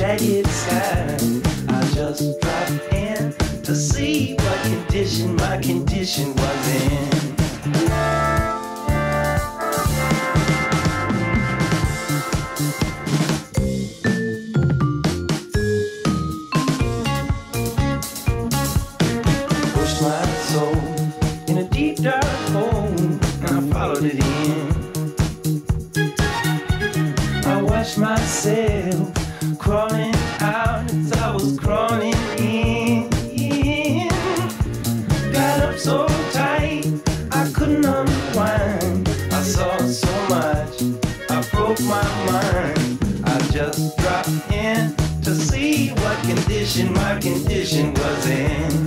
jagged sky. I just dropped in to see what condition my condition was in. Pushed my soul in a deep dark hole, and I followed it in. I watched myself crawling out as I was crawling in. Got up so tight I couldn't unwind. I saw so much, I broke my mind. I just dropped in to see what condition my condition was in.